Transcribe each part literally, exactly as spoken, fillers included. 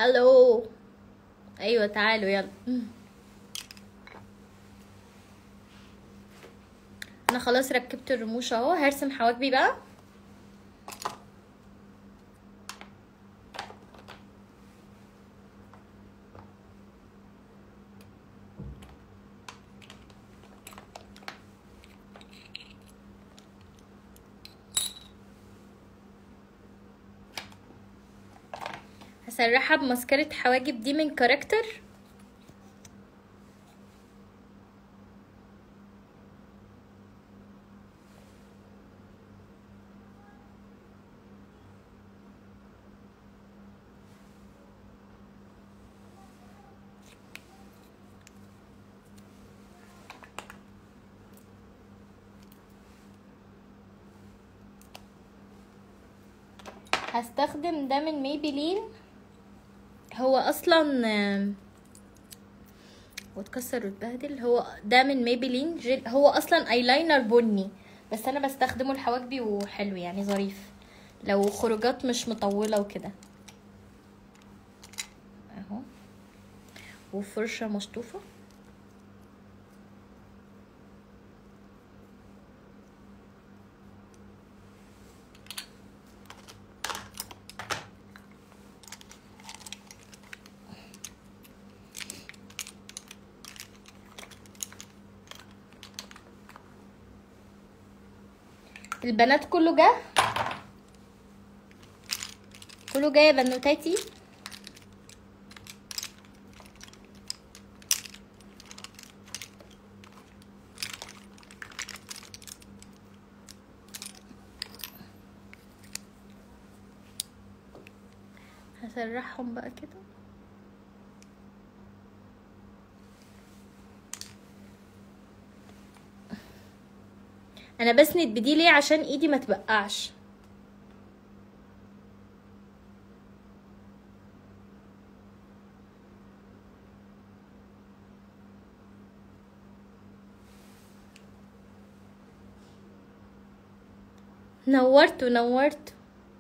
هلو. ايوه تعالوا يلا. انا خلاص ركبت الرموش اهو، هرسم حواجبي بقى. هسرحها بمسكرة حواجب دي من كاركتر. هستخدم ده من ميبلين، هو اصلا واتكسر واتبهدل. هو ده من ميبلين جيل، هو اصلا ايلاينر بني، بس انا بستخدمه لحواجبي وحلو يعني ظريف لو خروجات مش مطولة وكده اهو. وفرشة مشطوفة. البنات كله جه، كله جاي يا بنوتاتي. هسرحهم بقى كده. انا بسند بدي ليه؟ عشان ايدي ما تبقعش. نورت ونورت.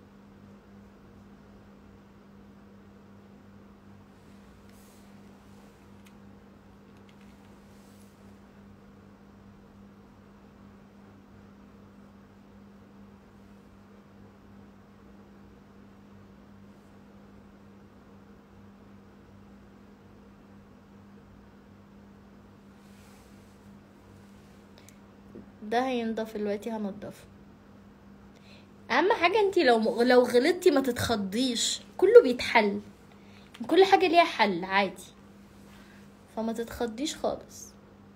ده هينضف دلوقتي، هنضفه. اهم حاجه انتي لو لو غلطتي ما تتخضيش، كله بيتحل، كل حاجه ليها حل عادي، فما تتخضيش خالص.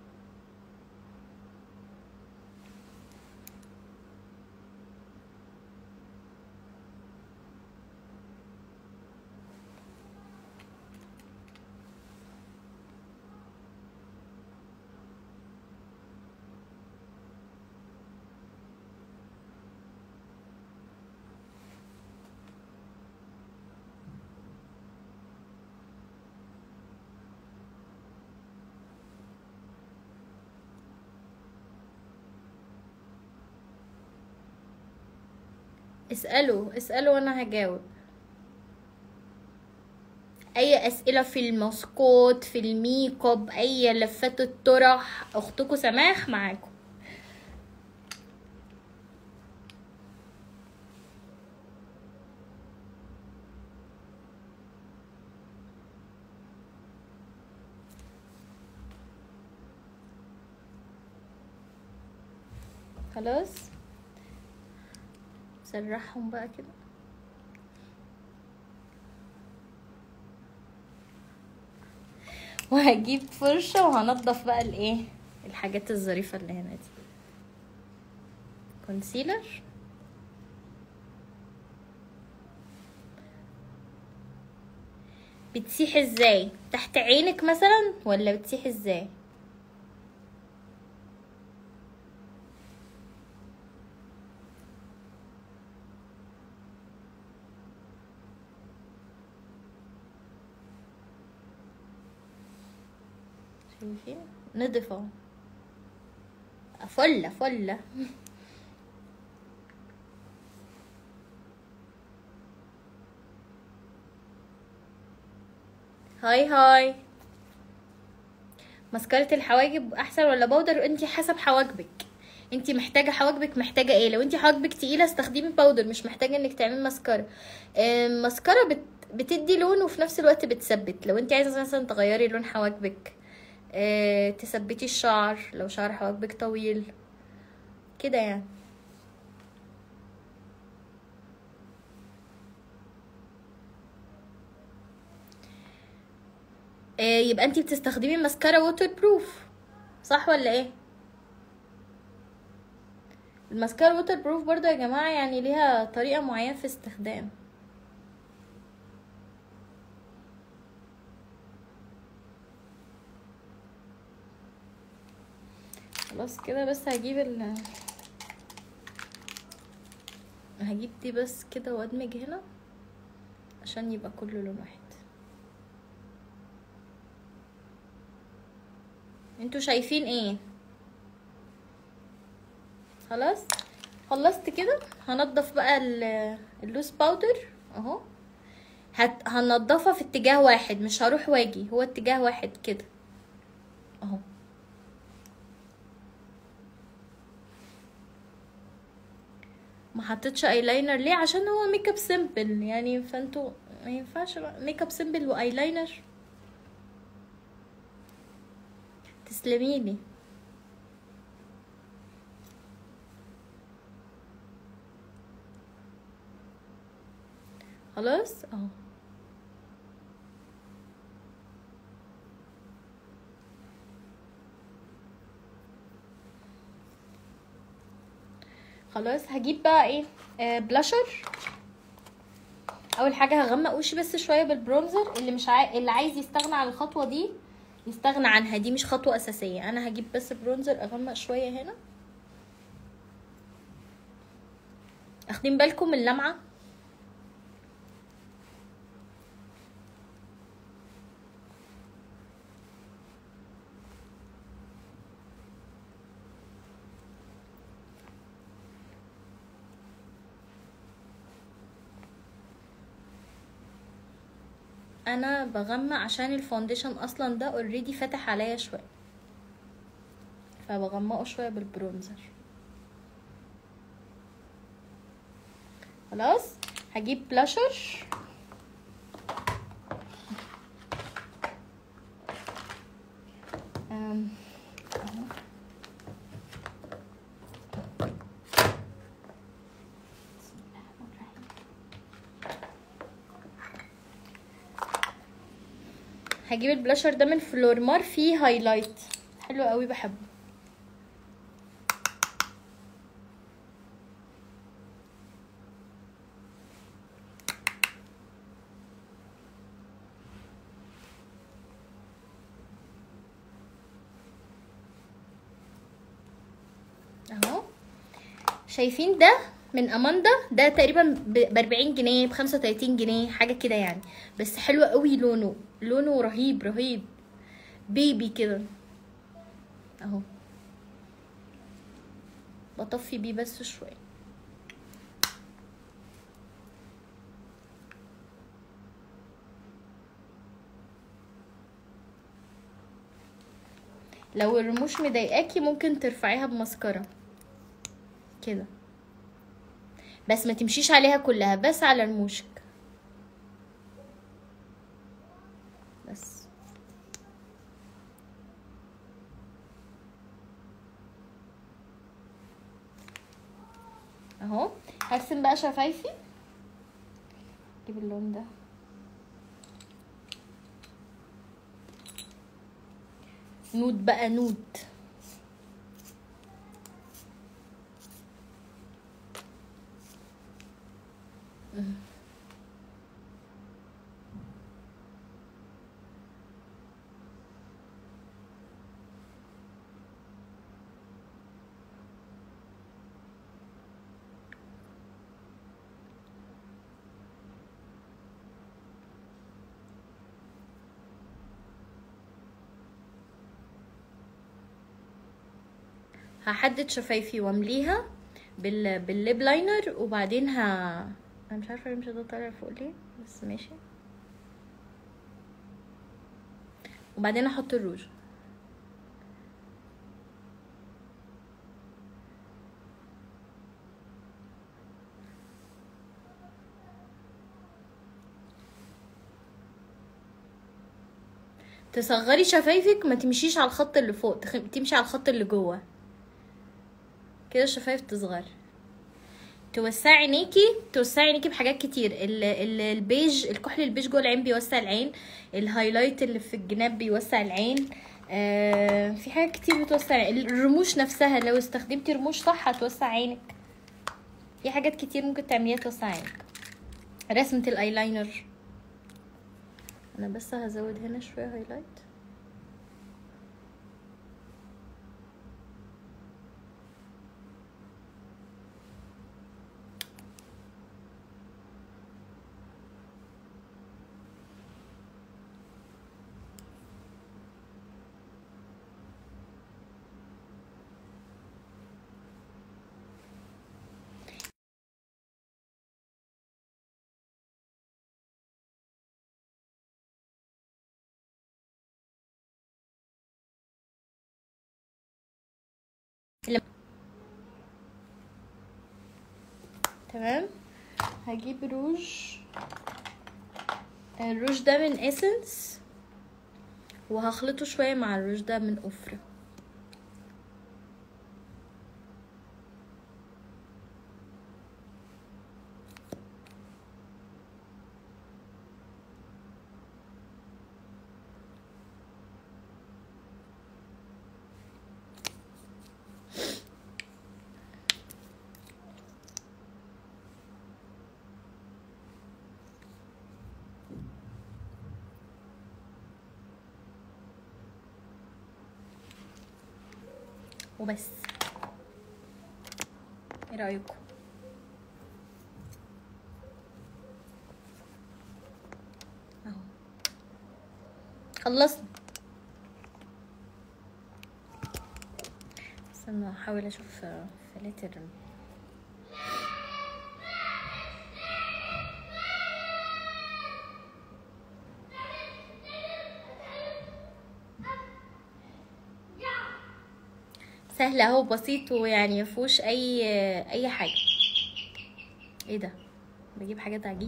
اسألوا اسألوا وانا هجاوب اي اسئلة في الماسكوت، في الميك اب، اي لفات الطرح، اختكم سماح معاكم. خلاص سرحهم بقى كده. وهجيب فرشة وهنضف بقى الايه الحاجات الظريفة اللي هنا دي. كونسيلر. بتسيح ازاي؟ تحت عينك مثلا ولا بتسيح ازاي؟ شايفين؟ نضف اهو. فله فله. هاي هاي. مسكرة الحواجب احسن ولا باودر؟ انتي حسب حواجبك، انتي محتاجه حواجبك محتاجه ايه. لو انتي حواجبك تقيله استخدمي باودر، مش محتاجه انك تعملي مسكره. المسكره بت... بتدي لون وفي نفس الوقت بتثبت. لو انتي عايزه مثلا تغيري لون حواجبك، اه... تثبتي الشعر لو شعر حواجبك طويل كده يعني. اه... يبقى انتي بتستخدمي مسكره ووتر بروف صح ولا ايه؟ الماسكارا ووتر بروف برضه يا جماعه يعني ليها طريقه معينه في استخدام. خلاص كده بس هجيب ال هجيب دي بس كده وادمج هنا عشان يبقى كله لون واحد. انتوا شايفين ايه؟ خلاص خلصت كده. هنضف بقى اللوز باودر اهو. هت... هنضفها في اتجاه واحد، مش هروح واجي، هو اتجاه واحد كده اهو. ما حطيتش ايلاينر ليه؟ عشان هو ميك اب سيمبل يعني، فانتوا ما ينفعش ميك اب سيمبل وايلاينر. تسلميلي. خلاص اهو. خلاص هجيب بقى ايه، آه بلاشر. اول حاجه هغمق وشي بس شويه بالبرونزر. اللي مش عاي... اللي عايز يستغنى عن الخطوه دي يستغنى عنها، دي مش خطوه اساسيه. انا هجيب بس برونزر اغمق شويه هنا. اخدين بالكم من اللمعه؟ انا بغمق عشان الفاونديشن اصلا ده اوريدي فاتح عليا شويه، فبغمقه شويه بالبرونزر. خلاص هجيب بلاشر. أم. هجيب البلاشر ده من فلورمار، فيه هايلايت حلو قوي بحبه. اهو شايفين ده من اماندا، ده تقريبا ب أربعين جنيه ب خمسة وتلاتين جنيه حاجه كده يعني، بس حلو قوي لونه، لونه رهيب رهيب بيبي كده اهو. بطفي بيه بس شويه. لو الرموش مضايقاكي ممكن ترفعيها بمسكره كده، بس ما تمشيش عليها كلها، بس على رموشك بس. اهو هرسم بقى شفايفي. اجيب اللون ده نود بقى، نود. هحدد شفايفي وامليها بال بالليب لاينر، وبعدين ه انا مش عارفه ليه مش ده طالع فوق ليه، بس ماشي. وبعدين احط الروج. تصغري شفايفك، ما تمشيش على الخط اللي فوق، تخ... تمشي على الخط اللي جوه كده الشفايف تصغر. توسعي عينيكي، توسعي عينيكي بحاجات كتير. ال... ال... البيج، الكحل البيج جوه العين بيوسع العين. الهايلايت اللي في الجناب بيوسع العين. آه... في حاجات كتير بتوسع العين. الرموش نفسها لو استخدمتي رموش صح هتوسع عينك. في حاجات كتير ممكن تعمليها توسع عينك. رسمة الايلاينر، انا بس هزود هنا شويه هايلايت. تمام. هجيب روج، الروج ده من اسنس، وهخلطه شويه مع الروج ده من اوفرا. وبس. ايه رايكم؟ اهو خلصنا. استنى احاول اشوف فلاتر. سهل اهو، بسيط، ويعني مفيهوش اي اي حاجه. ايه ده؟ بجيب حاجات عجيب.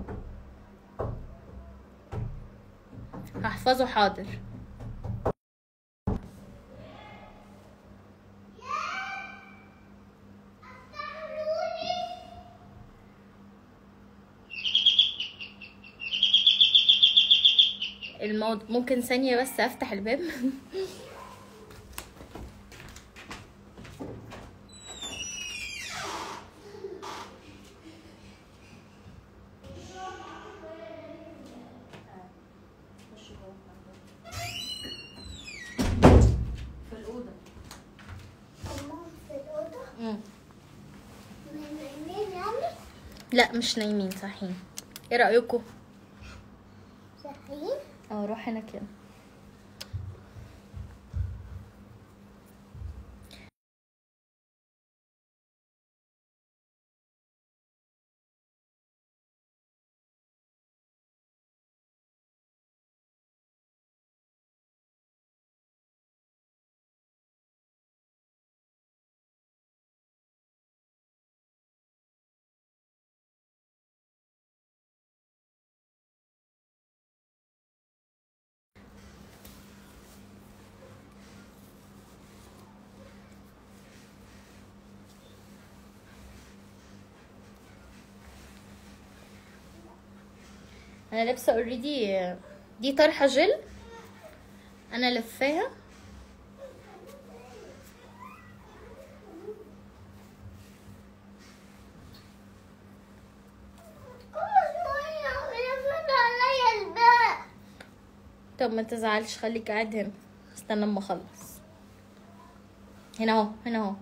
هحفظه حاضر. الموضوع ممكن ثانيه بس افتح الباب. لا مش نايمين، صاحيين. ايه رايكم؟ صحيح. اه روح هنا كده. انا لابسه اوريدي، دي طرحه جل انا لفاها. طب ما تزعلش، خليك قاعد هنا، استنى اما اخلص. هنا اهو، هنا اهو.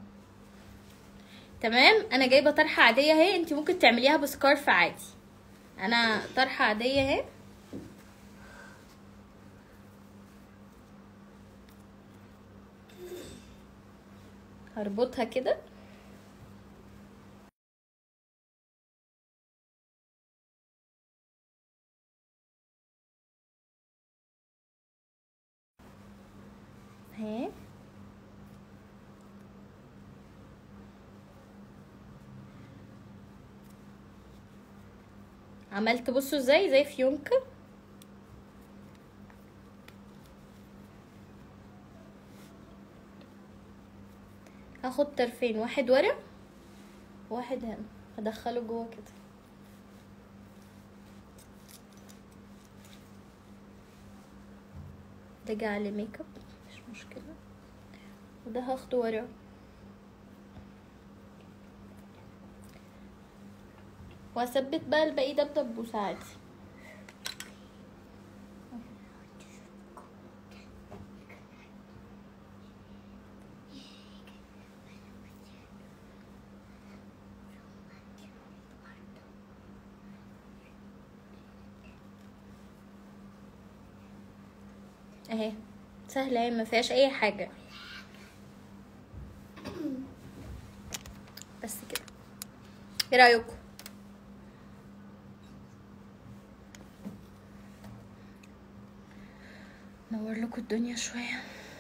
تمام. انا جايبه طرحه عاديه اهي، انت ممكن تعمليها بسكارف عادي. انا طرحه عاديه اهي، هربطها كده. عملت بصوا ازاي زي فيونكة. هاخد طرفين، واحد ورا واحد هنا، هدخله جوه كده. ده جه عليه ميك اب مش مشكله، وده هاخده ورا. واثبت بقى الباقي ده بدبوسه عادي. اهي سهله اهي، ما فيهاش اي حاجه. بس كده، ايه رايكم؟ نور لكم الدنيا شويه.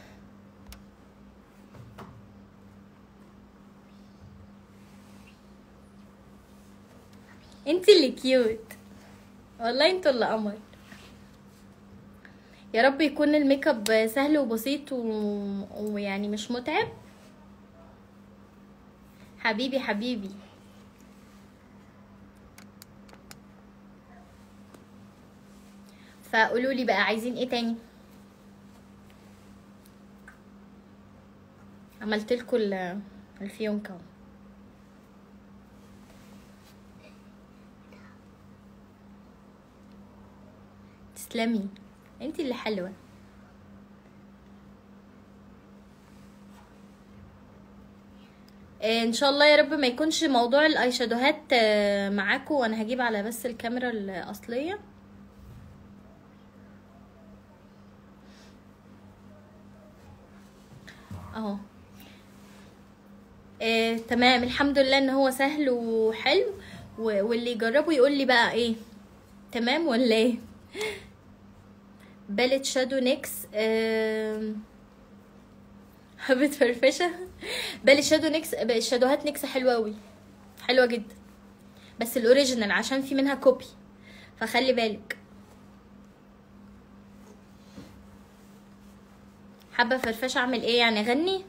انت اللي كيوت والله، انتوا اللي قمر. يا رب يكون الميك اب سهل وبسيط و... ويعني مش متعب. حبيبي حبيبي. فقولوا لي بقى عايزين ايه تاني. عملت لكم الفيونكه. تسلمي، انتي اللي حلوه. ان شاء الله يا رب ما يكونش موضوع الاي شادوهات معاكم، وانا هجيب على بس الكاميرا الاصليه. اهو. آه، تمام الحمد لله ان هو سهل وحلو، واللي يجربه يقول لي بقى ايه تمام ولا ايه. باليت شادو نيكس. آه حبة فرفشه. باليت شادو نيكس، شادوهات نيكس حلوه قوي، حلوه جدا، بس الاوريجينال عشان في منها كوبي، فخلي بالك. حابه فرفشه اعمل ايه يعني، اغني؟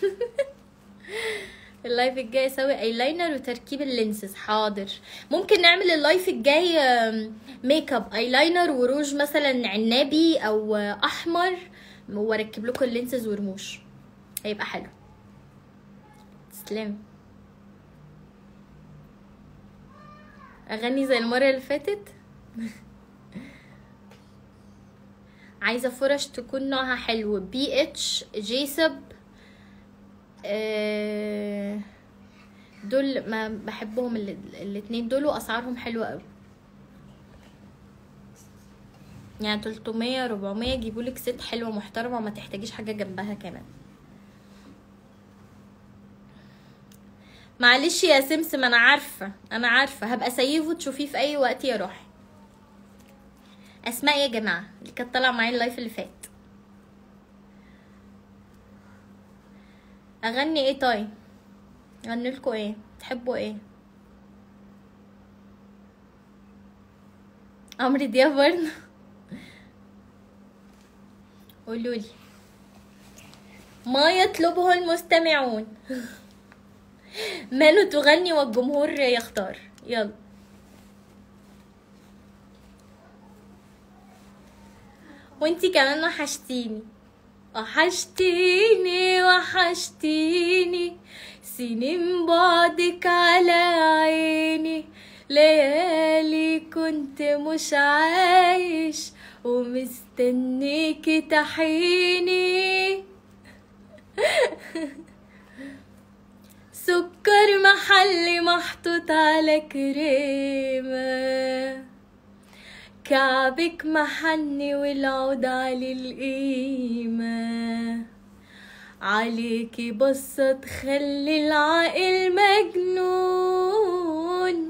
اللايف الجاي اسوي ايلاينر وتركيب اللينسز. حاضر، ممكن نعمل اللايف الجاي ميك اب ايلاينر وروج مثلا عنابي او احمر، واركب لكم اللينسز ورموش، هيبقى حلو. تسلمي. اغني زي المره اللي فاتت. عايزه فرش تكون نوعها حلو، بي اتش، جيسب، آه دول ما بحبهم الاتنين دول، واسعارهم حلوه قوي، يعني تلتمية ربعمية يجيبولك ست حلوه محترمه، وما تحتاجيش حاجه جنبها كمان. معلش يا سمسم، انا عارفه انا عارفه، هبقى سيفه تشوفيه في اي وقت يا روحي. اسماء يا جماعه اللي كانت طالعه معايا اللايف اللي فات. اغني ايه طيب؟ اغني لكم ايه؟ تحبوا ايه؟ عمرو دياب برضه. قولولي ما يطلبه المستمعون. مانو تغني والجمهور يختار. يلا. وانتي كمان وحشتيني، وحشتيني وحشتيني، سنين بعدك على عيني، ليالي كنت مش عايش ومستنيكي تحيني. سكر محلي محطوط على كريمة، كعبك محني والعود على القيمة، عليكي بصة تخلي العقل مجنون.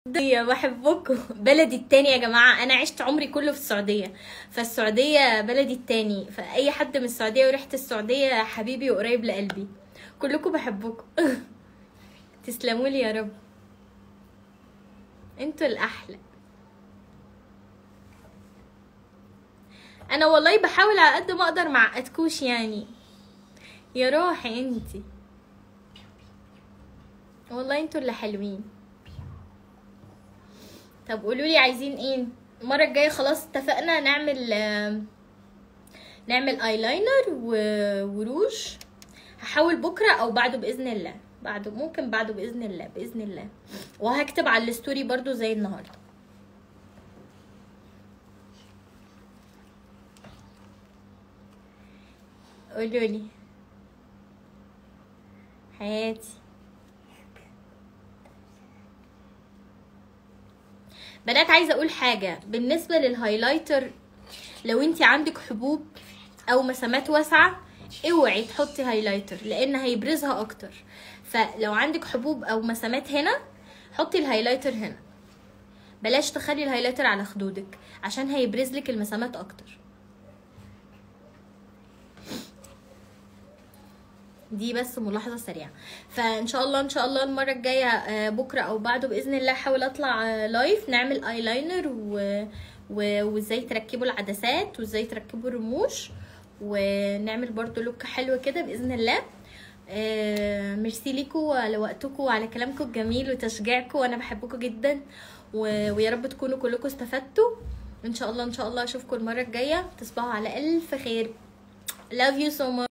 السعودية بحبكم. بلدي التاني يا جماعة، أنا عشت عمري كله في السعودية، فالسعودية بلدي التاني، فأي حد من السعودية وريحة السعودية حبيبي وقريب لقلبي. كلكم بحبكم. تسلموا لي يا رب، انتوا الأحلى. أنا والله بحاول على قد ما أقدر مع أتكوش يعني. يا روحي انتي، والله انتوا اللي حلوين. طب قولوا لي عايزين ايه المره الجايه؟ خلاص اتفقنا نعمل آه، نعمل ايلاينر و- وروج. هحاول بكره او بعده باذن الله، بعده ممكن بعده باذن الله، باذن الله. وهكتب على الستوري برضو زي النهارده. قولوا لي حياتي. بنات عايزه اقول حاجه بالنسبه للهايلايتر، لو انتي عندك حبوب او مسامات واسعه اوعي تحطي هايلايتر لان هيبرزها اكتر. فلو عندك حبوب او مسامات هنا حطي الهايلايتر هنا، بلاش تخلي الهايلايتر على خدودك عشان هيبرز لك المسامات اكتر. دي بس ملاحظه سريعه. فان شاء الله ان شاء الله المره الجايه آه، بكره او بعده باذن الله احاول اطلع آه، لايف نعمل ايلاينر و... و... وازاي تركبوا العدسات وازاي تركبوا الرموش، ونعمل برضو لوك حلو كده باذن الله. آه، ميرسي ليكوا على وقتكم وعلى كلامكم الجميل وتشجيعكم، وانا بحبكم جدا و... ويا رب تكونوا كلكم استفدتوا. ان شاء الله ان شاء الله اشوفكم المره الجايه. تصبحوا على الف خير. love you so much.